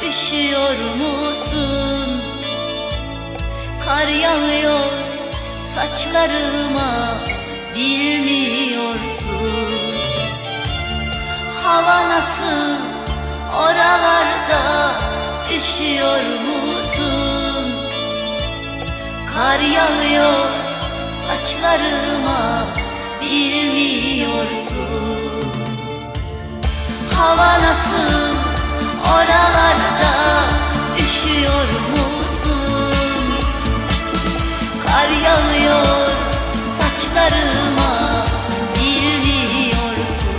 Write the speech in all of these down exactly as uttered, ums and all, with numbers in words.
üşüyor musun? Kar yağıyor saçlarıma, bilmiyorsun. Hava nasıl oralarda, üşüyor musun? Kar yağıyor saçlarıma, bilmiyorsun. Hava nasıl oralarda, üşüyor musun? Kar yağıyor saçlarıma, bilmiyorsun.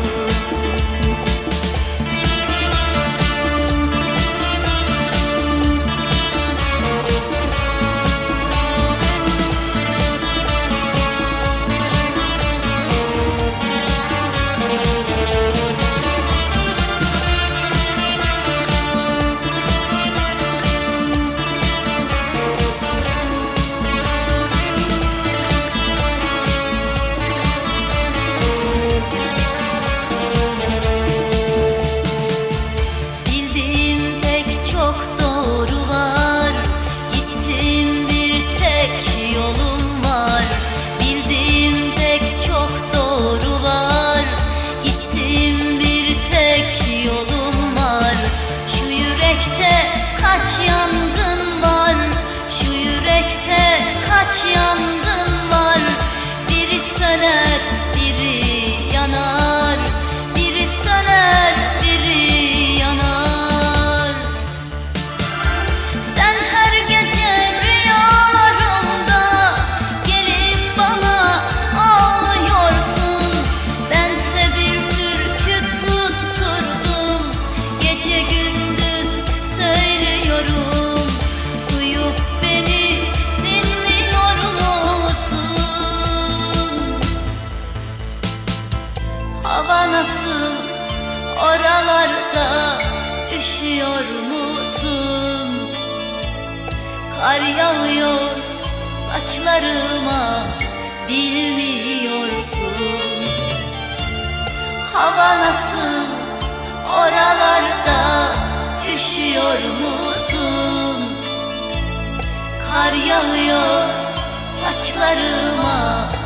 Kaç yangın var, şu yürekte kaç yangın var. Biri söner, biri yanar, biri söner, biri yanar. Sen her gece rüyalarımda gelip bana ağlıyorsun. Bense bir türkü tutturdum, gece gündüz söylüyorum. Uyup beni dinliyor musun? Hava nasıl oralarda, üşüyor musun? Kar yağıyor saçlarıma, bilmiyorsun. Hava nasıl oralarda, üşüyor musun? Kar yağıyor saçlarıma,